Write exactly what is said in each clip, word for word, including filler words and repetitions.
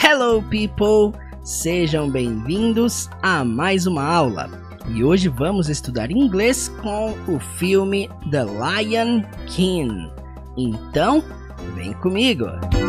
Hello people! Sejam bem-vindos a mais uma aula. E hoje vamos estudar inglês com o filme The Lion King. Então, vem comigo!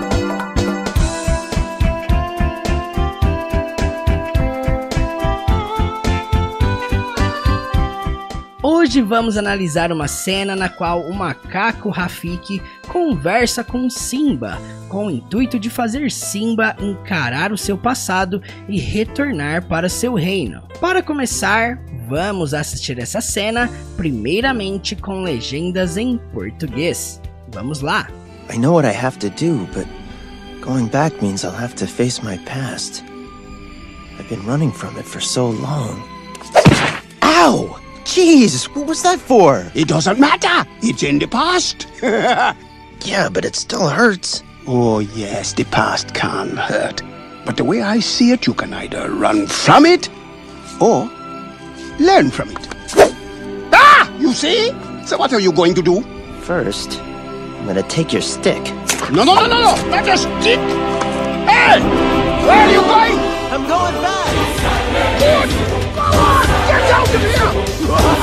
Hoje vamos analisar uma cena na qual o macaco Rafiki conversa com Simba, com o intuito de fazer Simba encarar o seu passado e retornar para seu reino. Para começar, vamos assistir essa cena primeiramente com legendas em português. Vamos lá! I know what I have to do, but going back means I'll have to face my past. I've been running from it for so long. Ow! Jeez, what was that for? It doesn't matter. It's in the past. Yeah, but it still hurts. Oh, yes, the past can hurt. But the way I see it, you can either run from it or learn from it. Ah! You see? So what are you going to do? First, I'm gonna take your stick. No, no, no, no, no! Not a stick! Hey! Where are you going? I'm going back! Good! Come on! Get out of here!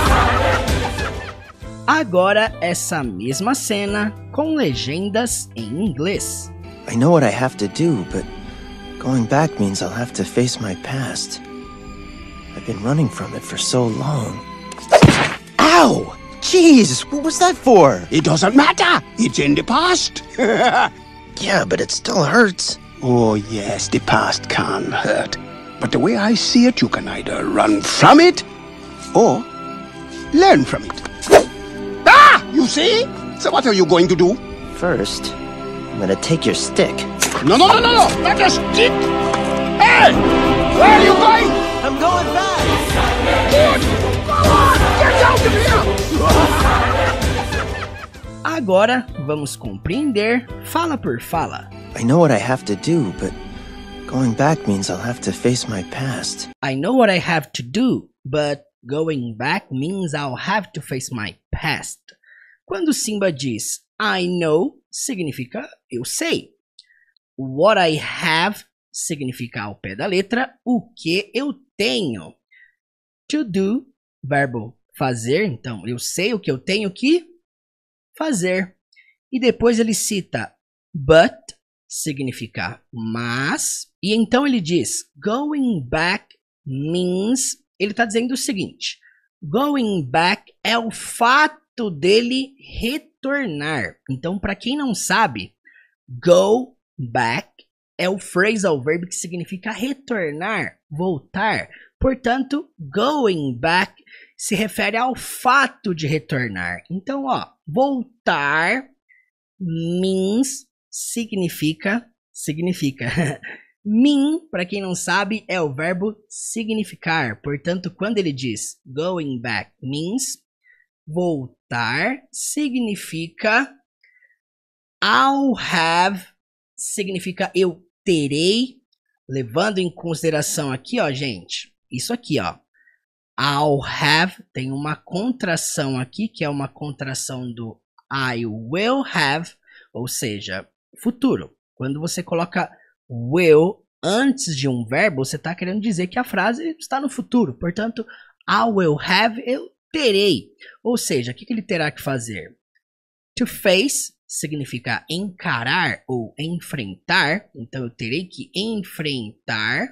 Agora essa mesma cena com legendas em inglês. I know what I have to do, but going back means I'll have to face my past. I've been running from it for so long. Ow! Jeez, what was that for? It doesn't matter. It's in the past. Yeah, but it still hurts. Oh, yes, the past can hurt. But the way I see it, you can either run from it or learn from it. Ah! You see? So what are you going to do? First, I'm gonna take your stick. No, no, no, no, no! Not a stick! Hey! Where are you going? I'm going back! Good! Come on! Get out of here! Agora vamos compreender fala por fala. I know what I have to do, but going back means I'll have to face my past. I know what I have to do, but going back means I'll have to face my past. Quando Simba diz I know, significa eu sei. What I have significa ao pé da letra o que eu tenho. To do, verbo fazer, então eu sei o que eu tenho que fazer. E depois ele cita but, significa mas. E então ele diz going back means, ele está dizendo o seguinte, going back é o fato dele retornar. Então, para quem não sabe, go back é o phrasal verb que significa retornar, voltar. Portanto, going back se refere ao fato de retornar. Então, ó, voltar means significa, significa. Mean, para quem não sabe, é o verbo significar. Portanto, quando ele diz going back means, voltar significa I'll have, significa eu terei, levando em consideração aqui, ó, gente, isso aqui, ó, I'll have, tem uma contração aqui, que é uma contração do I will have, ou seja, futuro. Quando você coloca will antes de um verbo, você está querendo dizer que a frase está no futuro. Portanto, I will have, eu terei. Ou seja, o que, que ele terá que fazer? To face significa encarar ou enfrentar. Então, eu terei que enfrentar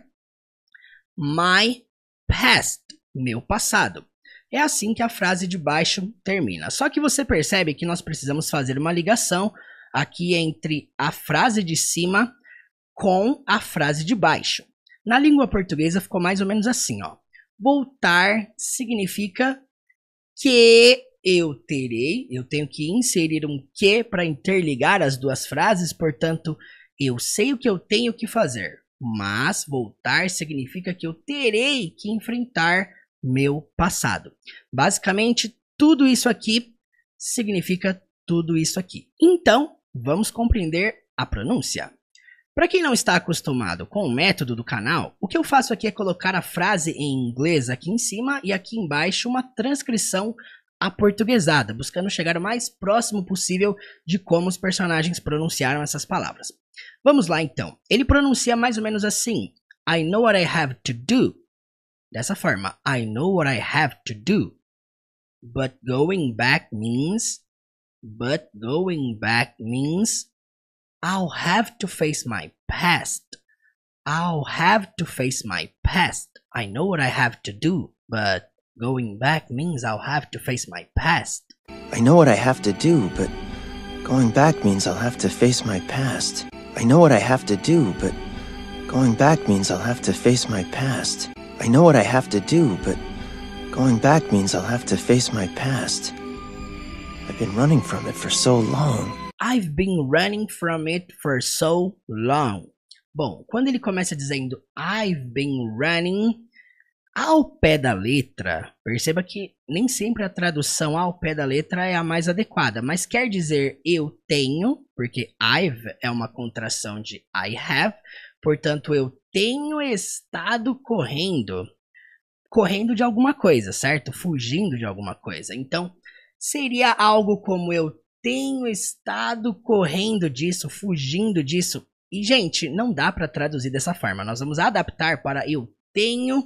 my past, meu passado. É assim que a frase de baixo termina. Só que você percebe que nós precisamos fazer uma ligação aqui entre a frase de cima com a frase de baixo. Na língua portuguesa ficou mais ou menos assim, ó. Voltar significa que eu terei, eu tenho que inserir um que para interligar as duas frases, portanto, eu sei o que eu tenho que fazer. Mas voltar significa que eu terei que enfrentar meu passado. Basicamente, tudo isso aqui significa tudo isso aqui. Então, vamos compreender a pronúncia. Para quem não está acostumado com o método do canal, o que eu faço aqui é colocar a frase em inglês aqui em cima e aqui embaixo uma transcrição aportuguesada, buscando chegar o mais próximo possível de como os personagens pronunciaram essas palavras. Vamos lá então. Ele pronuncia mais ou menos assim. I know what I have to do. Dessa forma. I know what I have to do. But going back means... But going back means... I'll have to face my past. I'll have to face my past. I know what I have to do. But going back means I'll have to face my past. I know what I have to do, but going back means I'll have to face my past. I know what I have to do, but going back means I'll have to face my past. I know what I have to do, but going back means I'll have to face my past. I've been running from it for so long. I've been running from it for so long. Bom, quando ele começa dizendo I've been running, ao pé da letra, perceba que nem sempre a tradução ao pé da letra é a mais adequada, mas quer dizer eu tenho, porque I've é uma contração de I have, portanto eu tenho estado correndo, correndo de alguma coisa, certo? Fugindo de alguma coisa. Então, seria algo como eu tenho estado correndo disso, fugindo disso. E, gente, não dá para traduzir dessa forma. Nós vamos adaptar para eu tenho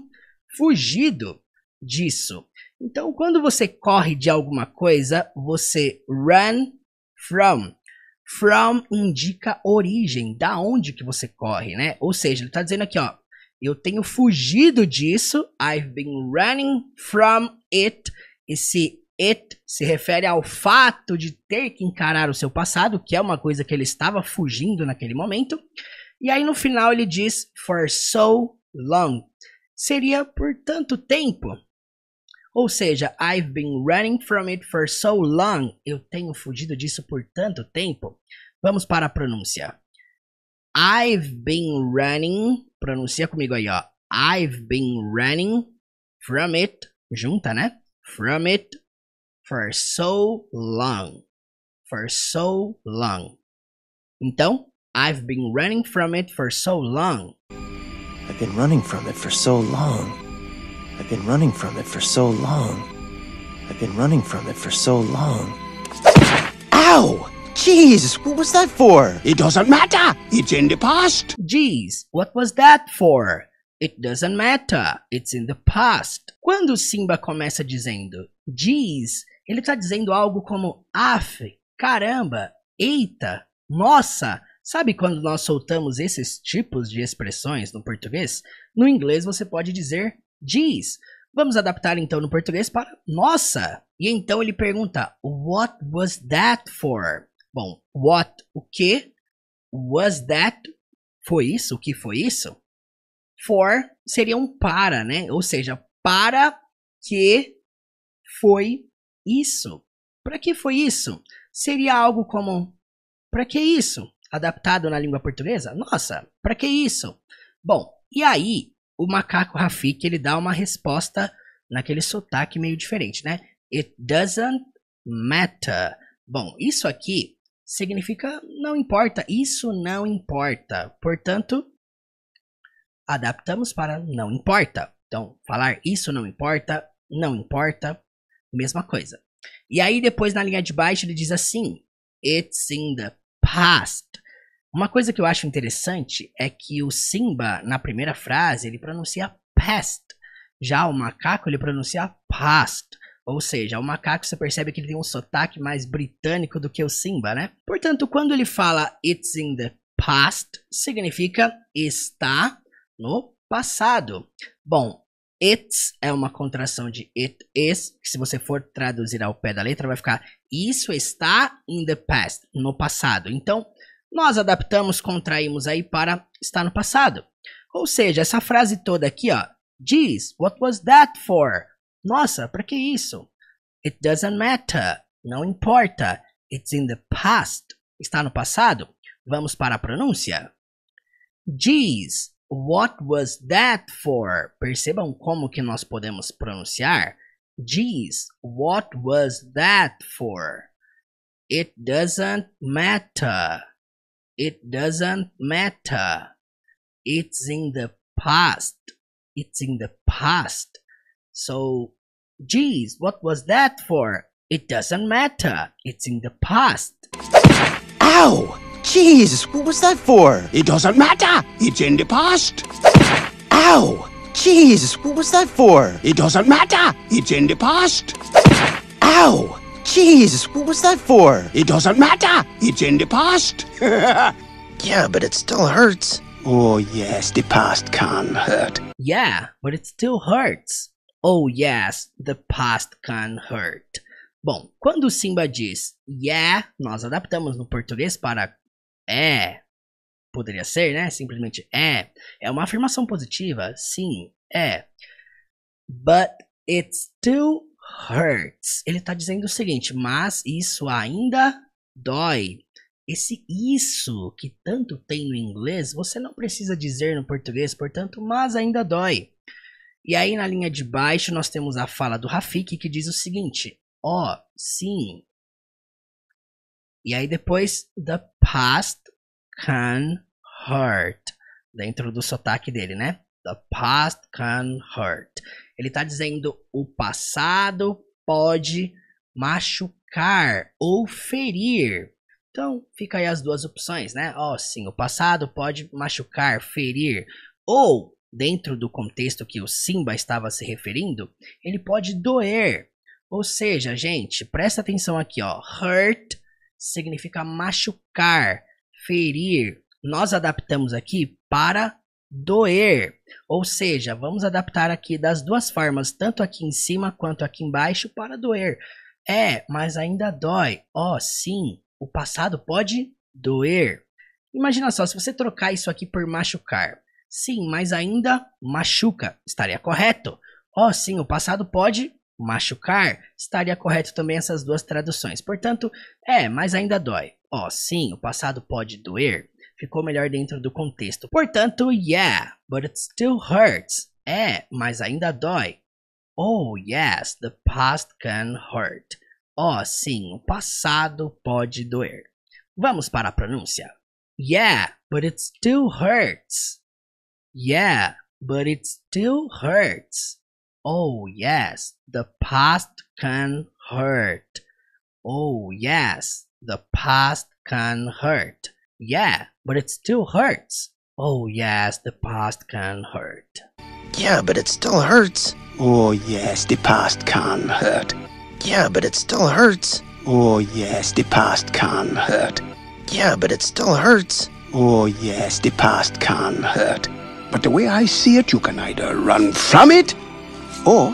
fugido disso. Então, quando você corre de alguma coisa, você run from. From indica origem, da onde que você corre, né? Ou seja, ele está dizendo aqui, ó, eu tenho fugido disso. I've been running from it. Esse it se refere ao fato de ter que encarar o seu passado, que é uma coisa que ele estava fugindo naquele momento. E aí no final ele diz for so long. Seria por tanto tempo. Ou seja, I've been running from it for so long. Eu tenho fugido disso por tanto tempo. Vamos para a pronúncia. I've been running. Pronuncia comigo aí, ó. I've been running from it. Junta, né? From it. For so long. For so long. Então, I've been running from it for so long. I've been running from it for so long. I've been running from it for so long. I've been running from it for so long. Ow! Jeez, what was that for? It doesn't matter. It's in the past. Geez, what was that for? It doesn't matter. It's in the past. Quando Simba começa dizendo geez, ele está dizendo algo como af, caramba, eita, nossa. Sabe quando nós soltamos esses tipos de expressões no português? No inglês você pode dizer geez. Vamos adaptar então no português para nossa. E então ele pergunta, what was that for? Bom, what, o que? Was that, foi isso? O que foi isso? For seria um para, né? Ou seja, para que foi isso. Para que foi isso? Seria algo como, para que isso? Adaptado na língua portuguesa? Nossa, para que isso? Bom, e aí o macaco Rafiki, ele dá uma resposta naquele sotaque meio diferente, né? It doesn't matter. Bom, isso aqui significa não importa, isso não importa. Portanto, adaptamos para não importa. Então, falar isso não importa, não importa, mesma coisa. E aí depois na linha de baixo ele diz assim, it's in the past. Uma coisa que eu acho interessante é que o Simba, na primeira frase, ele pronuncia past. Já o macaco, ele pronuncia past. Ou seja, o macaco, você percebe que ele tem um sotaque mais britânico do que o Simba, né? Portanto, quando ele fala it's in the past, significa está no passado. Bom, it's é uma contração de it is, que se você for traduzir ao pé da letra, vai ficar isso está in the past, no passado. Então, nós adaptamos, contraímos aí para estar no passado. Ou seja, essa frase toda aqui, ó. Geez, what was that for? Nossa, para que isso? It doesn't matter. Não importa. It's in the past. Está no passado. Vamos para a pronúncia. Geez, what was that for? Percebam como que nós podemos pronunciar. Geez, what was that for? It doesn't matter. It doesn't matter. It's in the past. It's in the past. So, geez, what was that for? It doesn't matter. It's in the past. Ow! jeez, what was that for? It doesn't matter. It's in the past. Ow! Jeez, what was that for? It doesn't matter. It's in the past. Ow! Jeez, what was that for? It doesn't matter. It's in the past. Yeah, but it still hurts. Oh, yes, the past can hurt. Yeah, but it still hurts. Oh, yes, the past can hurt. Bom, quando o Simba diz yeah, nós adaptamos no português para é. Poderia ser, né? Simplesmente é. É uma afirmação positiva. Sim, é. But it still hurts. Ele está dizendo o seguinte, mas isso ainda dói. Esse isso que tanto tem no inglês, você não precisa dizer no português, portanto, mas ainda dói. E aí na linha de baixo nós temos a fala do Rafiki que diz o seguinte, ó, oh, sim. E aí depois, the past can hurt. Dentro do sotaque dele, né? The past can hurt. Ele está dizendo o passado pode machucar ou ferir. Então, fica aí as duas opções, né? Ó, oh, sim, o passado pode machucar, ferir. Ou, dentro do contexto que o Simba estava se referindo, ele pode doer. Ou seja, gente, presta atenção aqui, ó. Hurt significa machucar, ferir. Nós adaptamos aqui para doer. Ou seja, vamos adaptar aqui das duas formas, tanto aqui em cima quanto aqui embaixo, para doer. É, mas ainda dói. Ó, oh, sim, o passado pode doer. Imagina só, se você trocar isso aqui por machucar. Sim, mas ainda machuca. Estaria correto. Ó, oh, sim, o passado pode machucar. Estaria correto também essas duas traduções. Portanto, é, mas ainda dói. Ó, oh, sim, o passado pode doer. Ficou melhor dentro do contexto. Portanto, yeah, but it still hurts. É, mas ainda dói. Oh, yes, the past can hurt. Ó, oh, sim, o passado pode doer. Vamos para a pronúncia. Yeah, but it still hurts. Yeah, but it still hurts. Oh, yes, the past can hurt. Oh, yes, the past can hurt. Yeah, but it still hurts. Oh, yes, the past can hurt. Yeah, but it still hurts. Oh, yes, the past can hurt. Yeah, but it still hurts. Oh, yes, the past can hurt. Yeah, but it still hurts. Oh, yes, the past can hurt. But the way I see it, you can either run from it or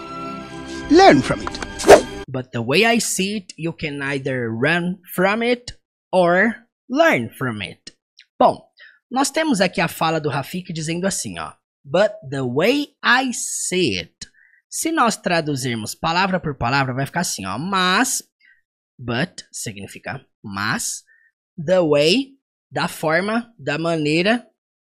learn from it. But the way I see it, you can either run from it or learn from it. Bom, nós temos aqui a fala do Rafiki dizendo assim, ó. But the way I see it. Se nós traduzirmos palavra por palavra, vai ficar assim, ó. Mas, but, significa mas, the way, da forma, da maneira,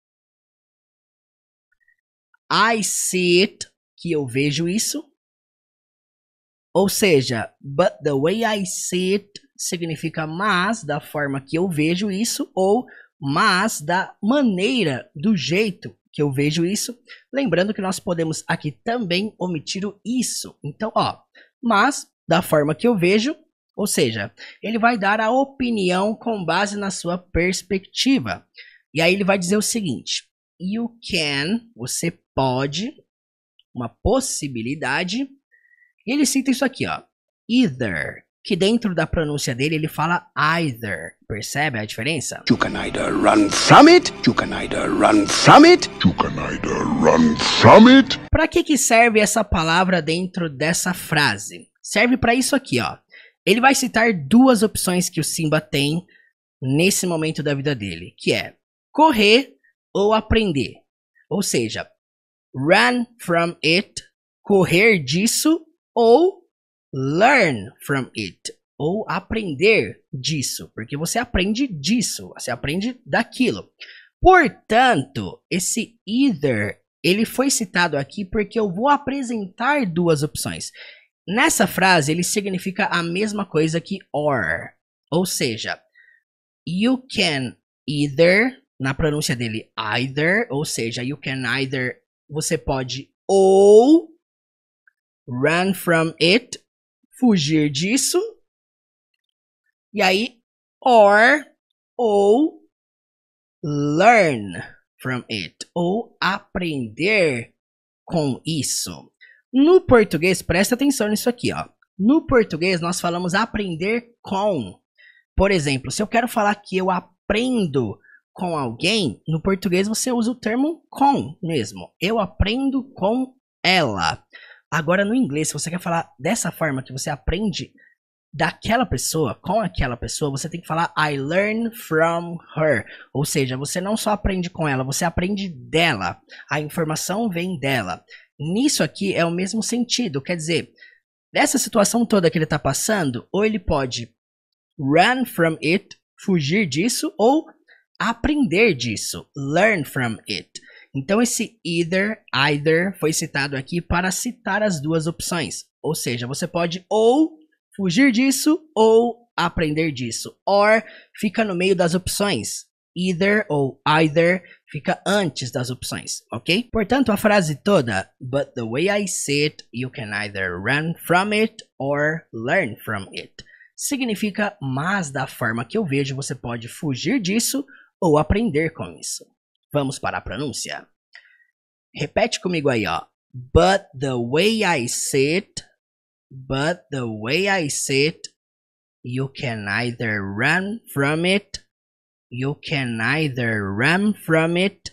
I see it, que eu vejo isso. Ou seja, but the way I see it significa mas, da forma que eu vejo isso, ou mas, da maneira, do jeito que eu vejo isso. Lembrando que nós podemos aqui também omitir o isso. Então, ó, mas, da forma que eu vejo, ou seja, ele vai dar a opinião com base na sua perspectiva. E aí ele vai dizer o seguinte, you can, você pode, uma possibilidade, e ele cita isso aqui, ó, either, que dentro da pronúncia dele ele fala either, percebe a diferença? You can either run from it, you can either run from it, you can either run from it. Para que que serve essa palavra dentro dessa frase? Serve para isso aqui, ó. Ele vai citar duas opções que o Simba tem nesse momento da vida dele, que é correr ou aprender. Ou seja, run from it, correr disso, ou learn from it, ou aprender disso, porque você aprende disso, você aprende daquilo. Portanto, esse either, ele foi citado aqui porque eu vou apresentar duas opções. Nessa frase, ele significa a mesma coisa que or, ou seja, you can either, na pronúncia dele, either, ou seja, you can either, você pode ou run from it, fugir disso, e aí, or, ou learn from it, ou aprender com isso. No português, presta atenção nisso aqui, ó. No português, nós falamos aprender com. Por exemplo, se eu quero falar que eu aprendo com alguém, no português você usa o termo com mesmo. Eu aprendo com ela. Agora, no inglês, se você quer falar dessa forma, que você aprende daquela pessoa, com aquela pessoa, você tem que falar I learn from her. Ou seja, você não só aprende com ela, você aprende dela. A informação vem dela. Nisso aqui é o mesmo sentido. Quer dizer, dessa situação toda que ele está passando, ou ele pode run from it, fugir disso, ou aprender disso, learn from it. Então esse either, either foi citado aqui para citar as duas opções. Ou seja, você pode ou fugir disso ou aprender disso. Or fica no meio das opções. Either ou either fica antes das opções, ok? Portanto, a frase toda, but the way I see it, you can either run from it or learn from it. Significa, mas da forma que eu vejo, você pode fugir disso ou aprender com isso. Vamos para a pronúncia. Repete comigo aí, ó. But the way I see it, but the way I see it, you can either run from it, you can either run from it,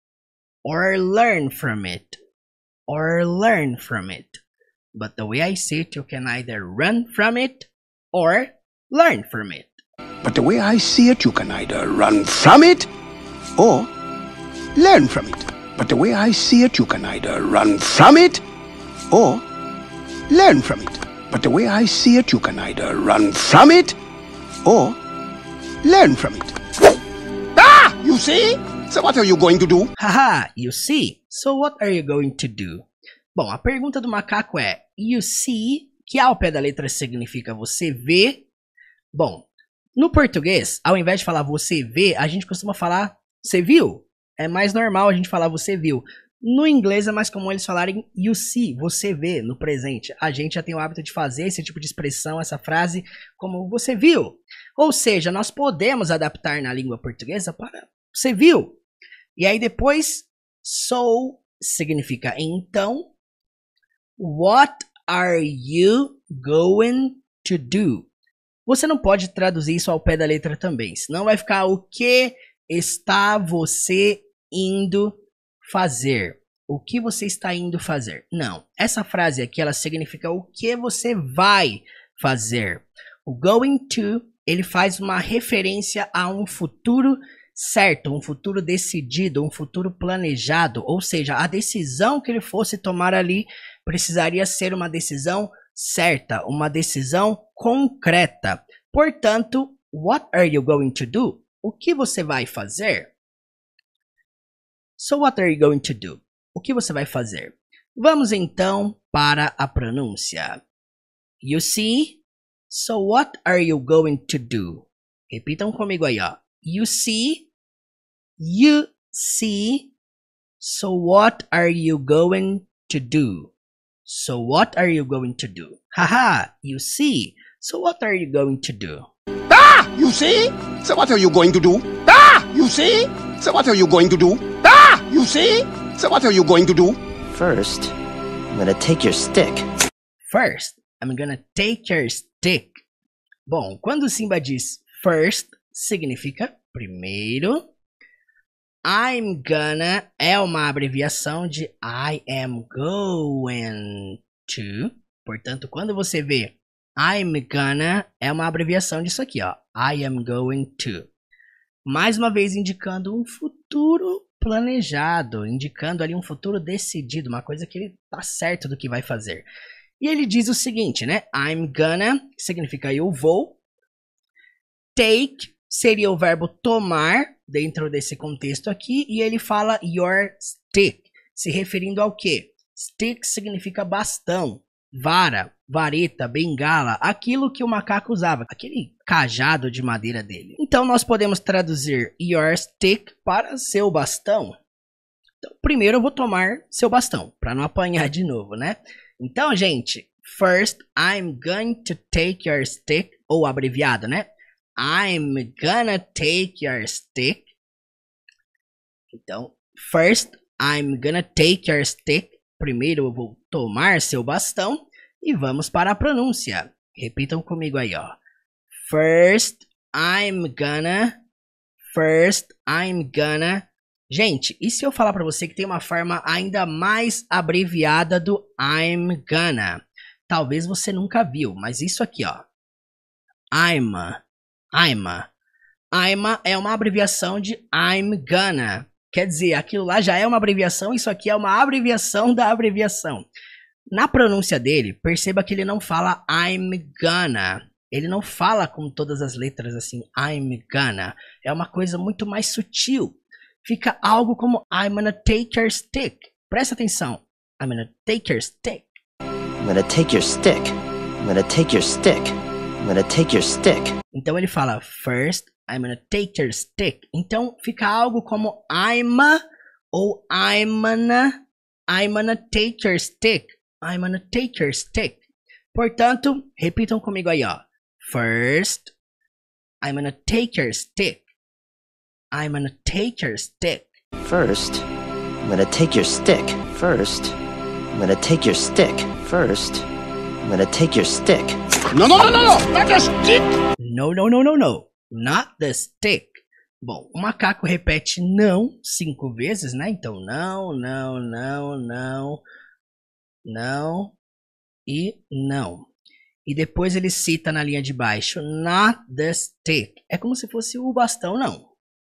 or learn from it, or learn from it. But the way I see it, you can either run from it, or learn from it. But the way I see it, you can either run from it or learn from it. But the way I see it, you can either run from it or learn from it. But the way I see it, you can either run from it or learn from it. Ah! You see? So what are you going to do? Haha, you see? So what are you going to do? Bom, a pergunta do macaco é you see, que ao pé da letra significa você vê. Bom, no português, ao invés de falar você vê, a gente costuma falar você viu. É mais normal a gente falar você viu. No inglês é mais comum eles falarem you see, você vê, no presente. A gente já tem o hábito de fazer esse tipo de expressão, essa frase, como você viu. Ou seja, nós podemos adaptar na língua portuguesa para você viu. E aí depois, so significa então. What are you going to do? Você não pode traduzir isso ao pé da letra também, senão vai ficar o que está você indo fazer. O que você está indo fazer? Não, essa frase aqui ela significa o que você vai fazer. O going to, ele faz uma referência a um futuro certo, um futuro decidido, um futuro planejado, ou seja, a decisão que ele fosse tomar ali precisaria ser uma decisão certa, uma decisão concreta. Portanto, what are you going to do? O que você vai fazer? So what are you going to do? O que você vai fazer? Vamos então para a pronúncia. You see? So what are you going to do? Repitam comigo aí, ó. You see? You see? So what are you going to do? So what are you going to do? Haha, you see? So what are you going to do? Ah! You see? So what are you going to do? Ah! You see? So what are you going to do? Ah! You see? So what are you going to do? First, I'm gonna take your stick. First, I'm gonna take your stick. Bom, quando Simba diz first, significa primeiro. I'm gonna é uma abreviação de I am going to. Portanto, quando você vê I'm gonna, é uma abreviação disso aqui, ó. I am going to. Mais uma vez indicando um futuro planejado, indicando ali um futuro decidido, uma coisa que ele tá certo do que vai fazer. E ele diz o seguinte, né? I'm gonna, que significa eu vou. Take seria o verbo tomar dentro desse contexto aqui, e ele fala your stick, se referindo ao quê? Stick significa bastão, vara, vareta, bengala, aquilo que o macaco usava, aquele cajado de madeira dele. Então nós podemos traduzir your stick para seu bastão. Então, primeiro eu vou tomar seu bastão, para não apanhar de novo, né? Então, gente, first I'm going to take your stick, ou abreviado, né? I'm gonna take your stick. Então, first, I'm gonna take your stick. Primeiro eu vou tomar seu bastão. E vamos para a pronúncia. Repitam comigo aí, ó. First, I'm gonna. First, I'm gonna. Gente, e se eu falar para você que tem uma forma ainda mais abreviada do I'm gonna? Talvez você nunca viu, mas isso aqui, ó. I'm, I'm, I'm é uma abreviação de I'm gonna. Quer dizer, aquilo lá já é uma abreviação, isso aqui é uma abreviação da abreviação. Na pronúncia dele, perceba que ele não fala I'm gonna. Ele não fala com todas as letras assim, I'm gonna. É uma coisa muito mais sutil. Fica algo como I'm gonna take your stick. Presta atenção. I'm gonna take your stick. I'm gonna take your stick. I'm gonna take your stick. I'm gonna take your stick. Então ele fala first, I'm gonna take your stick. Então fica algo como I'm ou I'm gonna, I'm gonna take your stick. I'm gonna take your stick. Portanto, repitam comigo aí, ó. First, I'm gonna take your stick. I'm gonna take your stick. First, I'm gonna take your stick. First, I'm gonna take your stick. First, I'm gonna take your stick. No, no, no, no, no, not the stick. No, no, no, no, no, not the stick. Bom, o macaco repete não cinco vezes, né? Então, não, não, não, não, não e não. E depois ele cita na linha de baixo, not the stick. É como se fosse o bastão, não.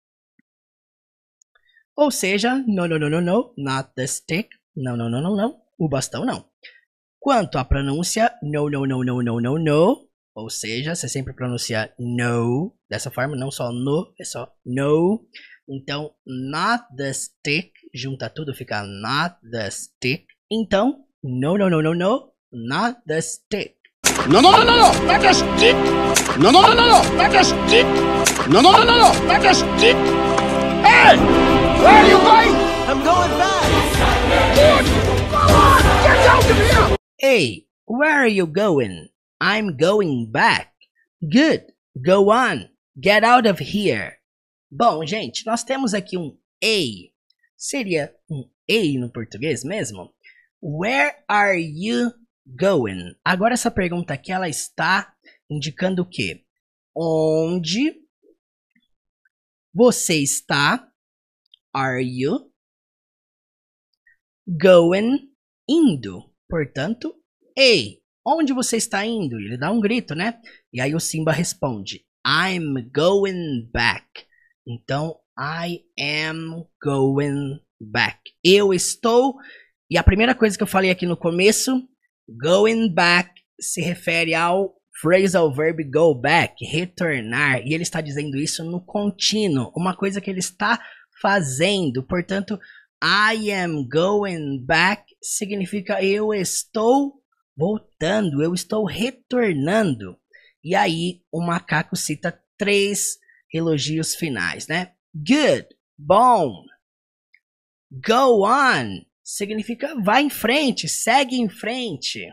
Ou seja, no, no, no, no, no, not the stick. Não, não, não, não, não. O bastão, não. Quanto à pronúncia, no, no, no, no, no, no, no. Ou seja, você sempre pronuncia no. Dessa forma, não só no, é só no. Então, not the stick. Junta tudo, fica not the stick. Então, no, no, no, no, no, not the stick. No, no, no, no, no, not the stick. No, no, no, no, no, not the stick. No, no, no, no, no, not the stick. Hey, where are you going? I'm going back. Good. Come on, get out of here. Hey, where are you going? I'm going back. Good. Go on. Get out of here. Bom, gente, nós temos aqui um A. Seria um A no português mesmo? Where are you going? Agora essa pergunta aqui, ela está indicando o quê? Onde você está? Are you going? Indo. Portanto, A. Onde você está indo? Ele dá um grito, né? E aí o Simba responde, I'm going back. Então, I am going back. Eu estou... E a primeira coisa que eu falei aqui no começo, going back se refere ao phrasal verb go back, retornar. E ele está dizendo isso no contínuo, uma coisa que ele está fazendo. Portanto, I am going back significa eu estou voltando, eu estou retornando. E aí o macaco cita três elogios finais, né? Good, bom. Go on significa vai em frente, segue em frente.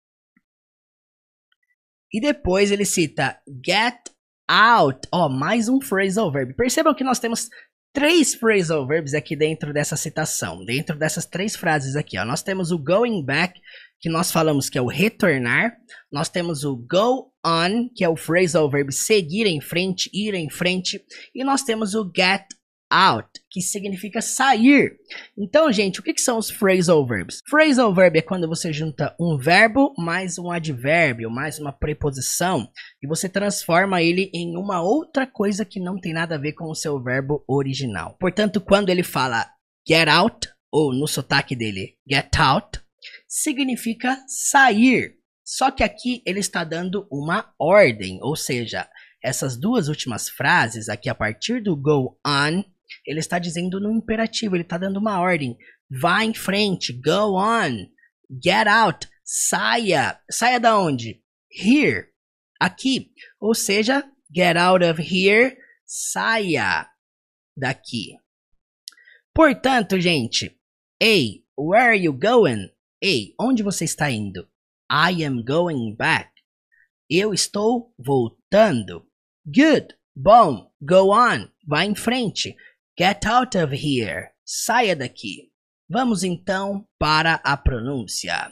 E depois ele cita get out. Ó, oh, mais um phrasal verb. Percebam que nós temos três phrasal verbs aqui dentro dessa citação. Dentro dessas três frases aqui, ó. Nós temos o going back, que nós falamos que é o retornar. Nós temos o go on, que é o phrasal verb seguir em frente, ir em frente. E nós temos o get out, que significa sair. Então, gente, o que, que são os phrasal verbs? Phrasal verb é quando você junta um verbo mais um advérbio, mais uma preposição, e você transforma ele em uma outra coisa que não tem nada a ver com o seu verbo original. Portanto, quando ele fala get out, ou no sotaque dele, get out, significa sair. Só que aqui ele está dando uma ordem, ou seja, essas duas últimas frases aqui a partir do go on, ele está dizendo no imperativo, ele está dando uma ordem. Vá em frente, go on, get out, saia. Saia da onde? Here, aqui. Ou seja, get out of here, saia daqui. Portanto, gente, A, where are you going? A, onde você está indo? I am going back. Eu estou voltando. Good, bom, go on, vá em frente. Get out of here. Saia daqui. Vamos então para a pronúncia.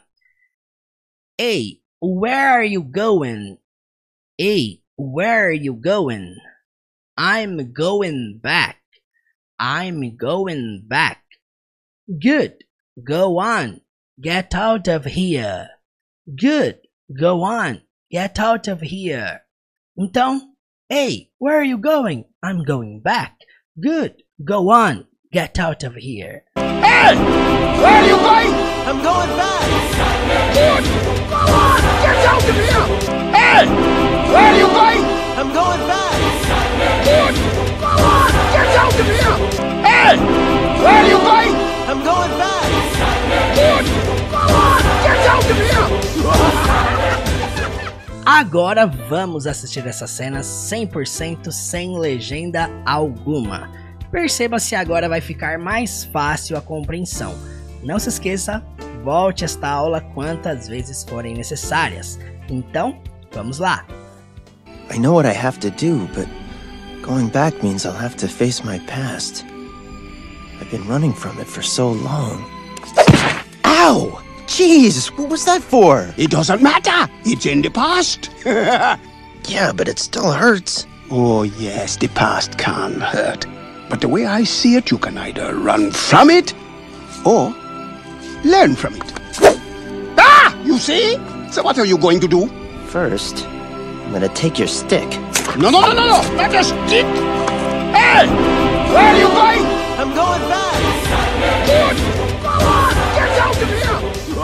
Hey, where are you going? Hey, where are you going? I'm going back. I'm going back. Good. Go on. Get out of here. Good. Go on. Get out of here. Então, hey, where are you going? I'm going back. Good. Go on. Get out of here. Hey! Where are you going? I'm going back! Good! Go on! Get out of here! Hey! Where are you going? I'm going back! Good! Go on! Get out of here! Hey! Where are you going? I'm going back! Good! Go on! Get out of here! Agora vamos assistir essa cena cem por cento sem legenda alguma. Perceba se agora vai ficar mais fácil a compreensão. Não se esqueça, volte esta aula quantas vezes forem necessárias. Então, vamos lá. I know what I have to do, but going back means I'll have to face my past. I've been running from it for so long. Ow! Jeez, what was that for? It doesn't matter. It's in the past. Yeah, but it still hurts. Oh, yes, the past can hurt. But the way I see it, you can either run from it or learn from it. Ah! You see? So what are you going to do? First, I'm gonna take your stick. No, no, no, no, no! Not a stick! Hey! Where are you going? I'm going back! Good! Go on! Get out of here!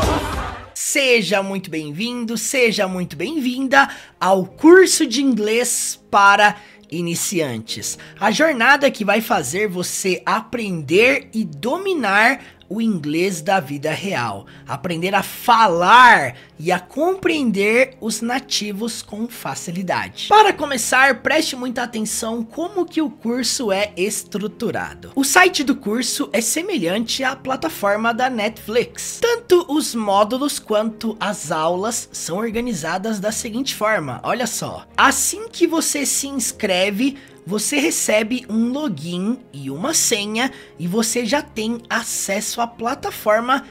Seja muito bem-vindo, seja muito bem-vinda ao curso de inglês para iniciantes. A jornada que vai fazer você aprender e dominar o inglês da vida real. Aprender a falar e a compreender os nativos com facilidade. Para começar, preste muita atenção como que o curso é estruturado. O site do curso é semelhante à plataforma da Netflix. Tanto os módulos quanto as aulas são organizadas da seguinte forma, olha só. Assim que você se inscreve, você recebe um login e uma senha e você já tem acesso à plataforma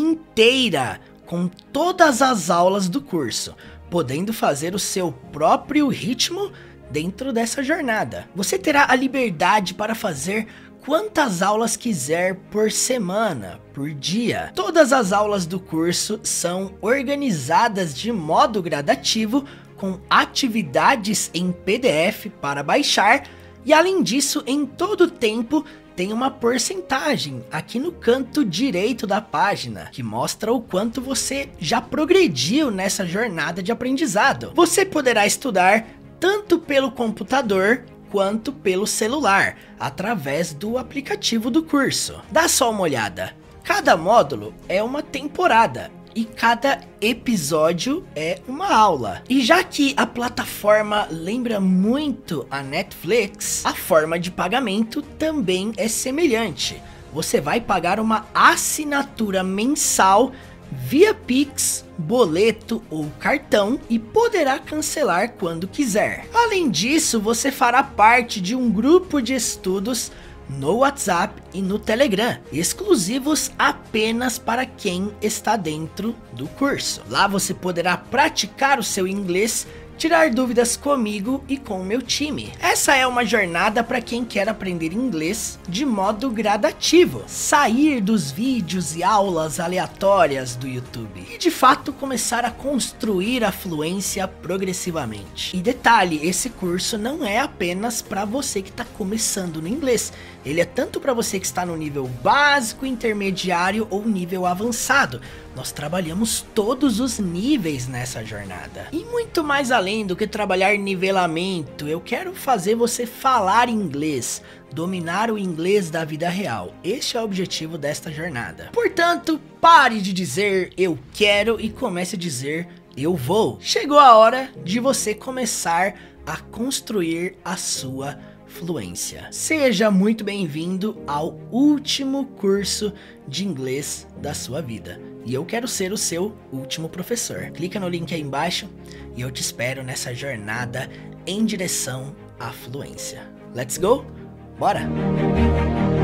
inteira com todas as aulas do curso, podendo fazer o seu próprio ritmo dentro dessa jornada. Você terá a liberdade para fazer quantas aulas quiser por semana, por dia. Todas as aulas do curso são organizadas de modo gradativo, com atividades em P D F para baixar, e além disso, em todo tempo tem uma porcentagem aqui no canto direito da página, que mostra o quanto você já progrediu nessa jornada de aprendizado. Você poderá estudar tanto pelo computador quanto pelo celular, através do aplicativo do curso. Dá só uma olhada, cada módulo é uma temporada e cada episódio é uma aula. E já que a plataforma lembra muito a Netflix, a forma de pagamento também é semelhante. Você vai pagar uma assinatura mensal via Pix, boleto ou cartão e poderá cancelar quando quiser. Além disso, você fará parte de um grupo de estudos no WhatsApp e no Telegram, exclusivos apenas para quem está dentro do curso. Lá você poderá praticar o seu inglês, tirar dúvidas comigo e com o meu time. Essa é uma jornada para quem quer aprender inglês de modo gradativo, sair dos vídeos e aulas aleatórias do YouTube e de fato começar a construir a fluência progressivamente. E detalhe, esse curso não é apenas para você que está começando no inglês, ele é tanto para você que está no nível básico, intermediário ou nível avançado. Nós trabalhamos todos os níveis nessa jornada. E muito mais além do que trabalhar nivelamento, eu quero fazer você falar inglês, dominar o inglês da vida real. Este é o objetivo desta jornada. Portanto, pare de dizer eu quero e comece a dizer eu vou. Chegou a hora de você começar a construir a sua fluência. Seja muito bem-vindo ao último curso de inglês da sua vida. E eu quero ser o seu último professor. Clica no link aí embaixo e eu te espero nessa jornada em direção à fluência. Let's go? Bora!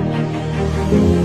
you.